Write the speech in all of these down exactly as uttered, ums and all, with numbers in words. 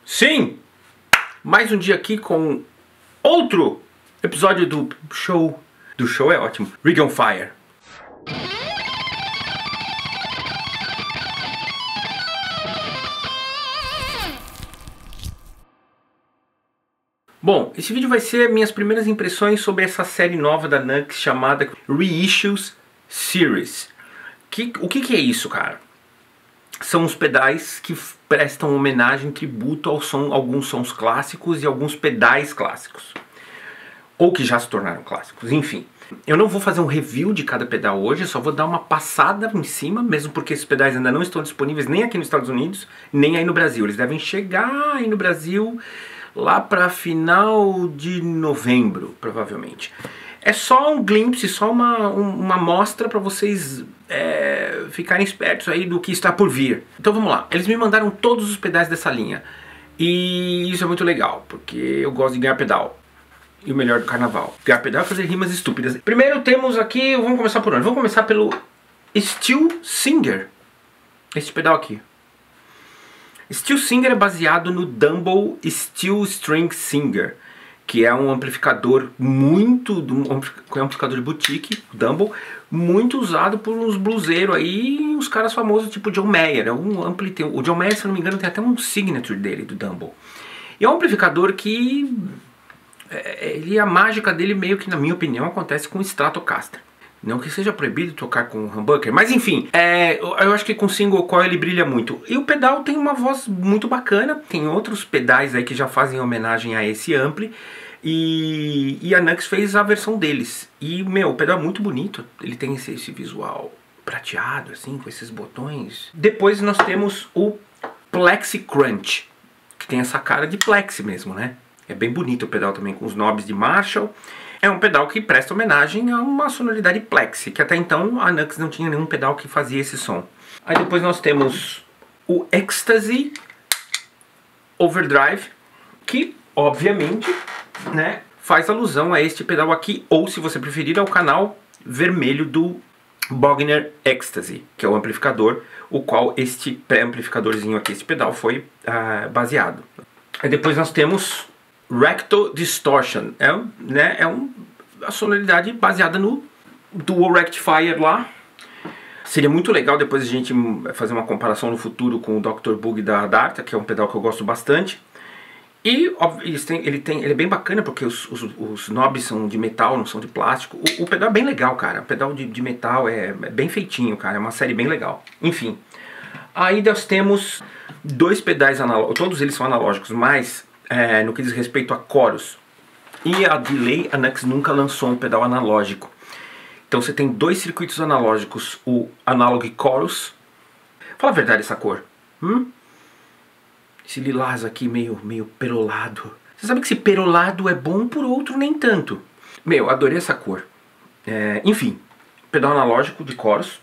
Sim! Mais um dia aqui com outro episódio do show. Do show é ótimo. Ring on Fire. Bom, esse vídeo vai ser minhas primeiras impressões sobre essa série nova da Nux chamada Reissues Series. Que, o que, que é isso, cara? São os pedais que prestam homenagem, tributo ao som, alguns sons clássicos e alguns pedais clássicos. Ou que já se tornaram clássicos, enfim. Eu não vou fazer um review de cada pedal hoje, só vou dar uma passada em cima, mesmo porque esses pedais ainda não estão disponíveis nem aqui nos Estados Unidos, nem aí no Brasil. Eles devem chegar aí no Brasil lá para final de novembro, provavelmente. É só um glimpse, só uma, um, uma amostra para vocês é, ficarem espertos aí do que está por vir. Então vamos lá, eles me mandaram todos os pedais dessa linha. E isso é muito legal, porque eu gosto de ganhar pedal. E o melhor do carnaval, ganhar pedal é fazer rimas estúpidas. Primeiro temos aqui, vamos começar por onde? Vamos começar pelo Steel Singer. Esse pedal aqui. Steel Singer é baseado no Dumble Steel String Singer, que é um amplificador muito, um amplificador de boutique, Dumble, muito usado por uns bluseiros aí, uns caras famosos tipo John Mayer. É um ampli, o John Mayer, se não me engano, tem até um signature dele, do Dumble. E é um amplificador que, ele, a mágica dele meio que, na minha opinião, acontece com o Stratocaster. Não que seja proibido tocar com humbucker, mas enfim, é, eu acho que com single coil ele brilha muito. E o pedal tem uma voz muito bacana, tem outros pedais aí que já fazem homenagem a esse ampli. E, e a Nux fez a versão deles. E, meu, o pedal é muito bonito, ele tem esse, esse visual prateado, assim, com esses botões. Depois nós temos o Plexi Crunch, que tem essa cara de Plexi mesmo, né? É bem bonito o pedal também, com os knobs de Marshall. É um pedal que presta homenagem a uma sonoridade Plexi, que até então a Nux não tinha nenhum pedal que fazia esse som. Aí depois nós temos o Ecstasy Overdrive, que obviamente, né, faz alusão a este pedal aqui, ou se você preferir, ao canal vermelho do Bogner Ecstasy, que é o amplificador, o qual este pré-amplificadorzinho aqui, este pedal foi uh, baseado. Aí depois nós temos Recto Distortion, é, né, é um, a sonoridade baseada no Dual Rectifier lá. Seria muito legal depois a gente fazer uma comparação no futuro com o doutor Bug da Darta, que é um pedal que eu gosto bastante. E ele tem, ele, tem, ele é bem bacana porque os, os, os knobs são de metal, não são de plástico. O, o pedal é bem legal, cara. O pedal de, de metal é, é bem feitinho, cara. É uma série bem legal. Enfim. Aí nós temos dois pedais analógicos. Todos eles são analógicos, mas é, no que diz respeito a chorus e a delay, a Nux nunca lançou um pedal analógico. Então você tem dois circuitos analógicos. O Analog Chorus. Fala a verdade essa cor. Hum? Esse lilás aqui meio, meio perolado. Você sabe que esse perolado é bom, por outro nem tanto. Meu, adorei essa cor. É, enfim, pedal analógico de chorus.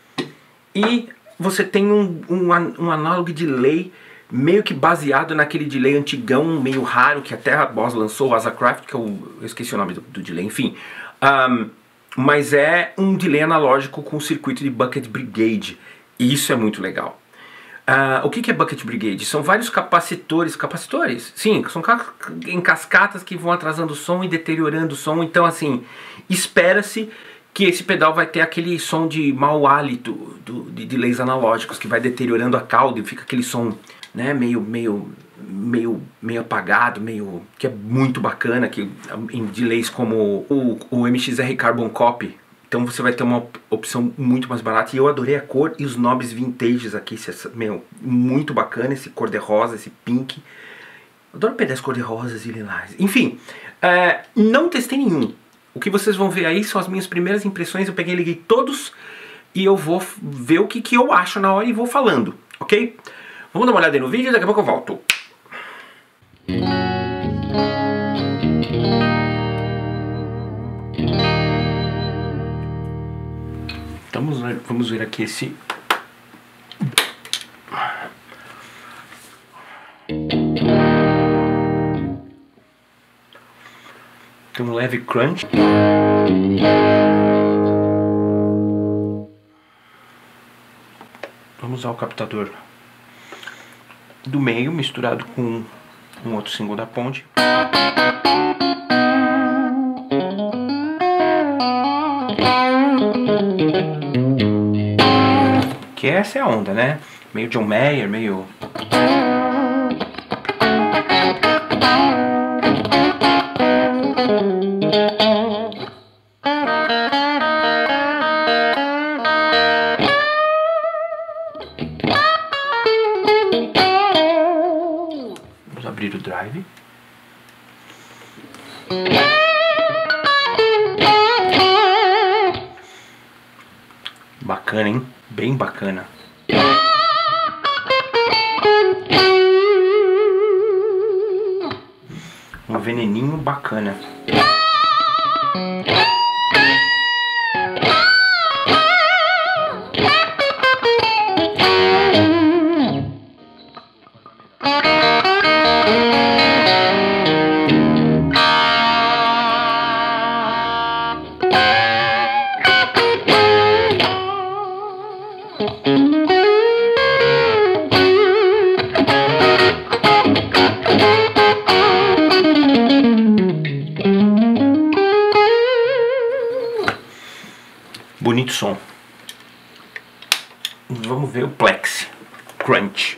E você tem um, um, um analog delay meio que baseado naquele delay antigão, meio raro, que até a Boss lançou, o Asacraft, que eu, eu esqueci o nome do, do delay, enfim. Um, mas é um delay analógico com circuito de Bucket Brigade. E isso é muito legal. Uh, o que, que é Bucket Brigade? São vários capacitores, capacitores? Sim, são ca em cascatas que vão atrasando o som e deteriorando o som. Então assim, espera-se que esse pedal vai ter aquele som de mau hálito do, de delays analógicos, que vai deteriorando a cauda e fica aquele som, né, meio, meio, meio, meio apagado, meio, que é muito bacana, que em delays como o, o M X R Carbon Copy. Então você vai ter uma opção muito mais barata. E eu adorei a cor e os knobs vintages aqui. Meu, muito bacana esse cor-de-rosa, esse pink. Eu adoro pedais cor-de-rosas e lilás. Enfim, é, não testei nenhum. O que vocês vão ver aí são as minhas primeiras impressões. Eu peguei e liguei todos e eu vou ver o que, que eu acho na hora e vou falando, ok? Vamos dar uma olhada aí no vídeo e daqui a pouco eu volto. Vamos ver, vamos ver aqui esse... Tem um leve crunch. Vamos usar o captador do meio misturado com um outro single da ponte. Que essa é a onda, né? Meio John Mayer, meio... Vamos abrir o drive. Bacana, hein? Bem bacana. Um veneninho bacana. Bonito som. Vamos ver o Plex Crunch.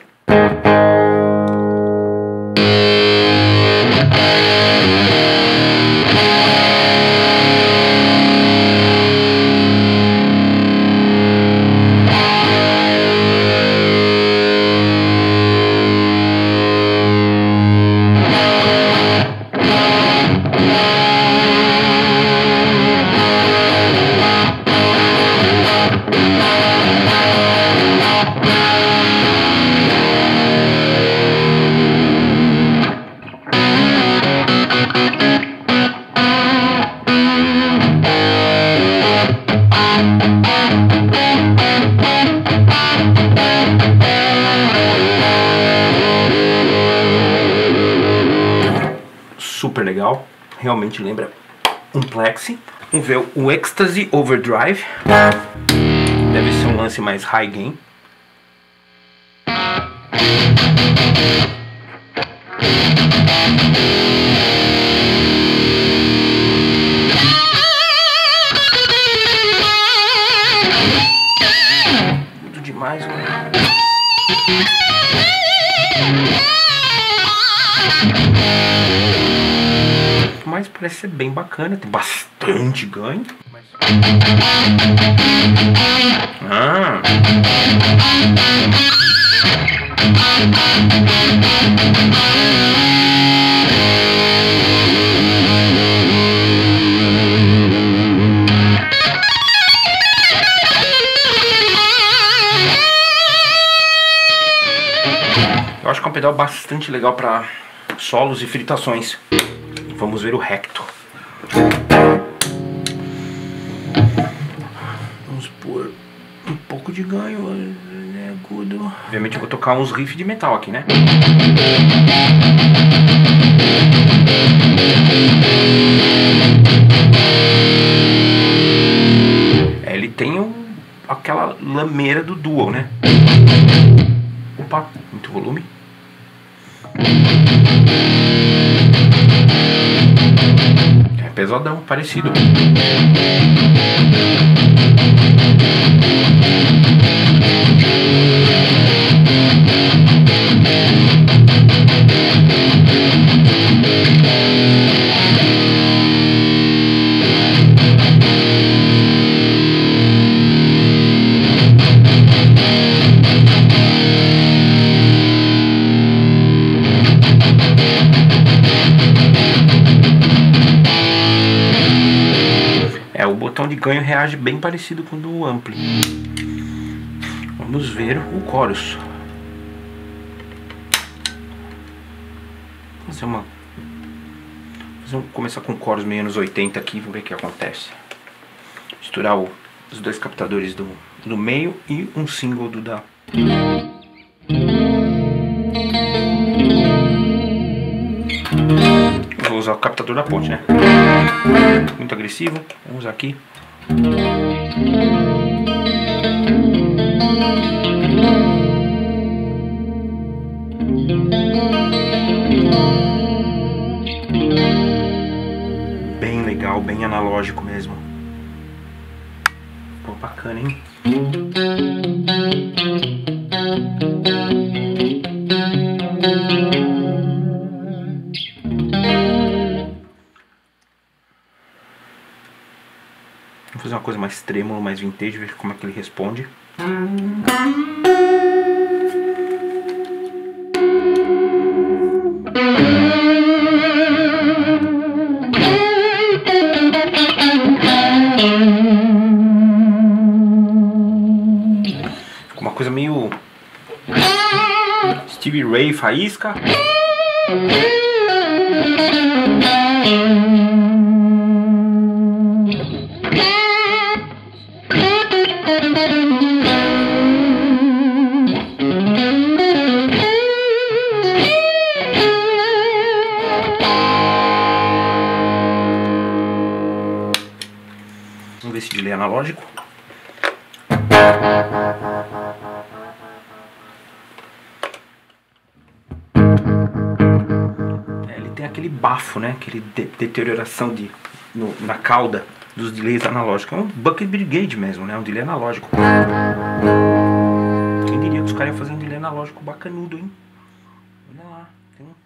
Super legal, realmente lembra um Plexi. Vamos ver o Ecstasy Overdrive. Deve ser um lance mais high gain. Tudo demais, mano. Mas parece ser bem bacana, tem bastante ganho. Mas... Ah. Eu acho que é um pedal bastante legal para solos e fritações. Vamos ver o Hector. Vamos pôr um pouco de ganho, né, agudo. Obviamente eu vou tocar uns riffs de metal aqui, né? É, ele tem um, aquela lameira do Dual, né? Opa, muito volume. Pesadão, parecido. É, o botão de ganho reage bem parecido com o do Ampli. Vamos ver o chorus. Vou fazer uma... Vamos começar com o chorus meio anos oitenta aqui, vamos ver o que acontece. Misturar o, os dois captadores do, do meio e um single do da... Vou usar o captador da ponte, né? Muito agressivo. Vamos usar aqui. Bem legal, bem analógico mesmo. Pô, bacana, hein? Vou fazer uma coisa mais trêmulo, mais vintage, ver como é que ele responde. Ficou uma coisa meio Stevie Ray faísca. Vamos ver esse delay analógico. É, ele tem aquele bafo, né? Aquele de deterioração de, no, na cauda dos delays analógicos. É um Bucket Brigade mesmo, né? Um delay analógico. Quem diria que os caras iam fazer um delay analógico bacanudo, hein? Olha lá. Tem um...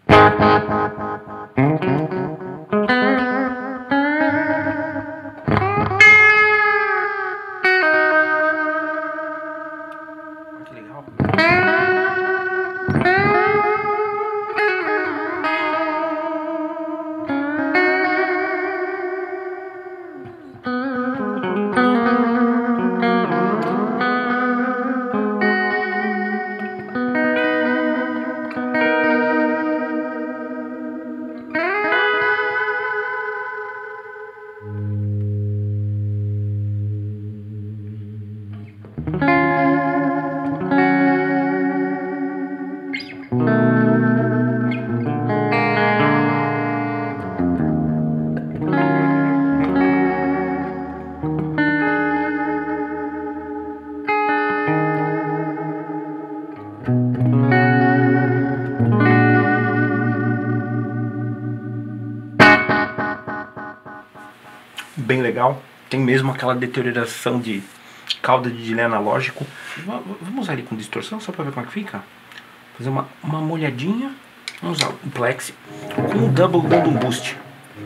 Bem legal, tem mesmo aquela deterioração de cauda de delay analógico. Vamos usar ele com distorção só para ver como é que fica. Fazer uma, uma molhadinha. Vamos usar o Plexi com o Double dando um boost.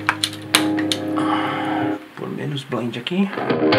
Por menos blend aqui.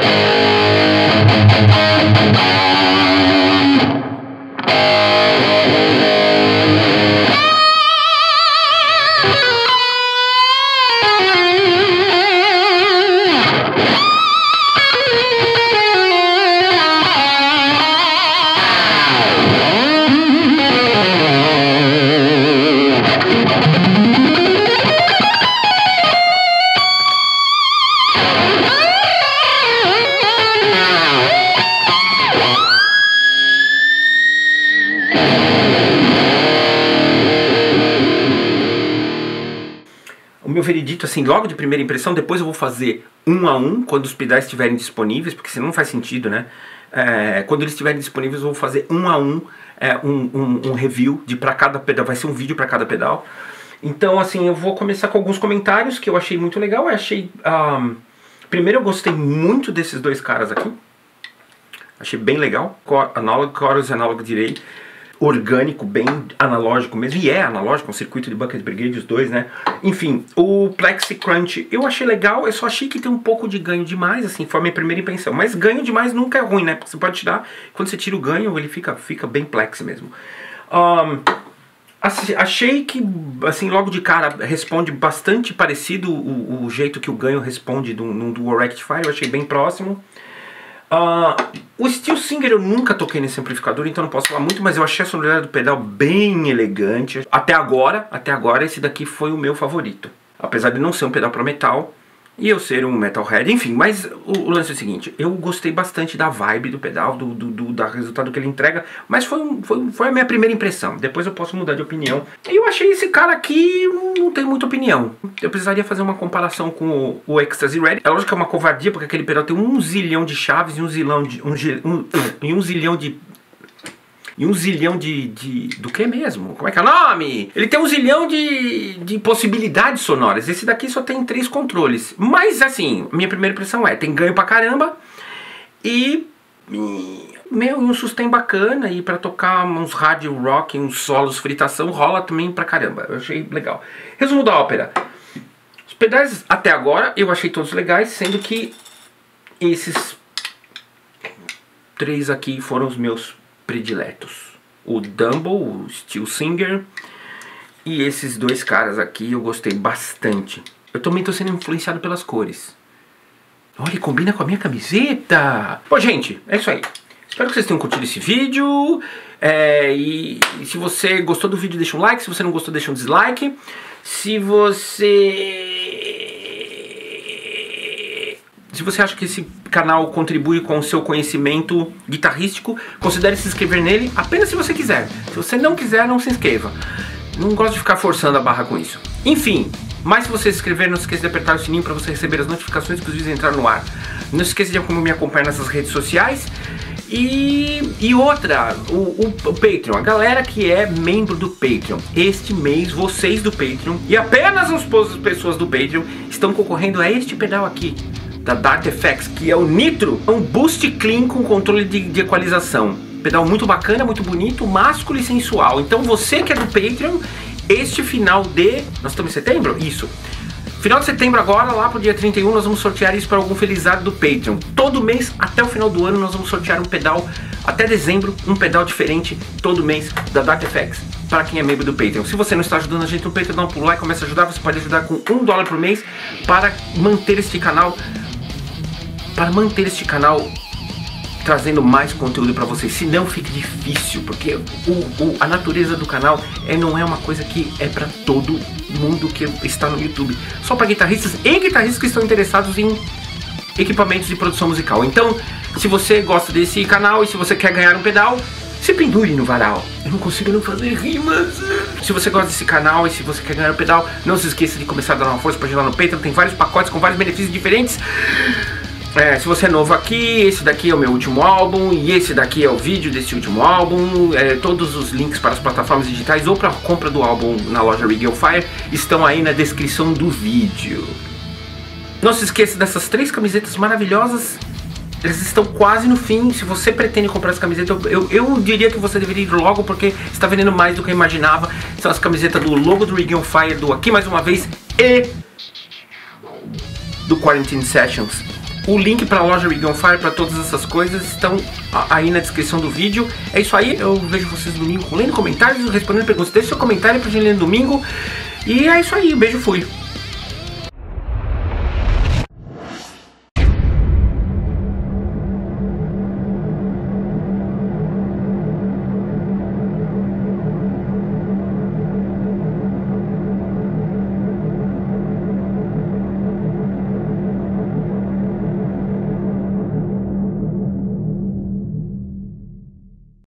O meu veredito, assim, logo de primeira impressão, depois eu vou fazer um a um, quando os pedais estiverem disponíveis, porque senão não faz sentido, né? É, quando eles estiverem disponíveis, eu vou fazer um a um, é, um, um, um review de para cada pedal, vai ser um vídeo para cada pedal. Então, assim, eu vou começar com alguns comentários que eu achei muito legal. Eu achei, um, primeiro eu gostei muito desses dois caras aqui, achei bem legal, Analog Chorus e Analog Delay. Orgânico, bem analógico mesmo, e é analógico, um circuito de Bucket Brigade, os dois, né? Enfim, o Plexi Crunch eu achei legal, eu só achei que tem um pouco de ganho demais, assim, foi a minha primeira impressão. Mas ganho demais nunca é ruim, né? Porque você pode tirar, quando você tira o ganho, ele fica, fica bem Plexi mesmo. Um, achei que, assim, logo de cara, responde bastante parecido o, o jeito que o ganho responde do, no Dual Rectifier, eu achei bem próximo. Uh, o Steel Singer eu nunca toquei nesse amplificador, então não posso falar muito, mas eu achei a sonoridade do pedal bem elegante. Até agora, até agora esse daqui foi o meu favorito. Apesar de não ser um pedal para metal e eu ser um metalhead, enfim, mas o, o lance é o seguinte, eu gostei bastante da vibe do pedal, do, do, do, do resultado que ele entrega, mas foi, um, foi, foi a minha primeira impressão, depois eu posso mudar de opinião. E eu achei esse cara aqui, não tem muita opinião. Eu precisaria fazer uma comparação com o, o Ecstasy Red. É lógico que é uma covardia, porque aquele pedal tem um zilhão de chaves e um zilhão de, um, um, um, um zilhão de, e um zilhão de, de... do que mesmo? Como é que é o nome? Ele tem um zilhão de, de possibilidades sonoras. Esse daqui só tem três controles. Mas assim, minha primeira impressão é, tem ganho pra caramba e... meu, um sustain bacana, e pra tocar uns rádio rock, uns solos, fritação, rola também pra caramba. Eu achei legal. Resumo da ópera. Os pedais até agora eu achei todos legais, sendo que esses três aqui foram os meus prediletos. O Dumble, o Steel Singer, e esses dois caras aqui eu gostei bastante. Eu também tô sendo influenciado pelas cores. Olha, combina com a minha camiseta. Bom, gente, é isso aí. Espero que vocês tenham curtido esse vídeo. É, e, e se você gostou do vídeo, deixa um like. Se você não gostou, deixa um dislike. Se você... Se você acha que esse canal contribui com o seu conhecimento guitarrístico, considere se inscrever nele apenas se você quiser. Se você não quiser, não se inscreva. Não gosto de ficar forçando a barra com isso. Enfim... Mas se você se inscrever, não se esqueça de apertar o sininho para você receber as notificações que os vídeos entrarem no ar. Não se esqueça de como me acompanhar nessas redes sociais. E, e outra, o, o, o Patreon, a galera que é membro do Patreon. Este mês, vocês do Patreon e apenas as pessoas do Patreon estão concorrendo a este pedal aqui, da Dart Effects, que é o Nitro. É um Boost Clean com controle de, de equalização. Pedal muito bacana, muito bonito, másculo e sensual. Então você que é do Patreon... Este final de... Nós estamos em setembro? Isso. Final de setembro agora, lá pro dia trinta e um, nós vamos sortear isso para algum felizardo do Patreon. Todo mês, até o final do ano, nós vamos sortear um pedal, até dezembro, um pedal diferente, todo mês, da Dart Effects, para quem é membro do Patreon. Se você não está ajudando a gente no Patreon, dá um pulo lá e começa a ajudar. Você pode ajudar com um dólar por mês para manter este canal... Para manter este canal... trazendo mais conteúdo para vocês, se não fica difícil, porque o, o, a natureza do canal é, não é uma coisa que é para todo mundo que está no YouTube, só para guitarristas e guitarristas que estão interessados em equipamentos de produção musical. Então, se você gosta desse canal e se você quer ganhar um pedal, se pendure no varal. Eu não consigo não fazer rimas. Se você gosta desse canal e se você quer ganhar um pedal, não se esqueça de começar a dar uma força para ajudar no Patreon. Tem vários pacotes com vários benefícios diferentes. É, se você é novo aqui, esse daqui é o meu último álbum e esse daqui é o vídeo desse último álbum. É, todos os links para as plataformas digitais ou para a compra do álbum na loja Rig on Fire estão aí na descrição do vídeo. Não se esqueça dessas três camisetas maravilhosas. Elas estão quase no fim. Se você pretende comprar essa camiseta, eu, eu, eu diria que você deveria ir logo, porque está vendendo mais do que eu imaginava. São as camisetas do logo do Rig on Fire, do Aqui Mais Uma Vez e do Quarantine Sessions. O link para a loja Rig on Fire, para todas essas coisas, estão aí na descrição do vídeo. É isso aí, eu vejo vocês domingo lendo comentários, respondendo perguntas. Deixe seu comentário pra gente ler no domingo. E é isso aí, um beijo, fui.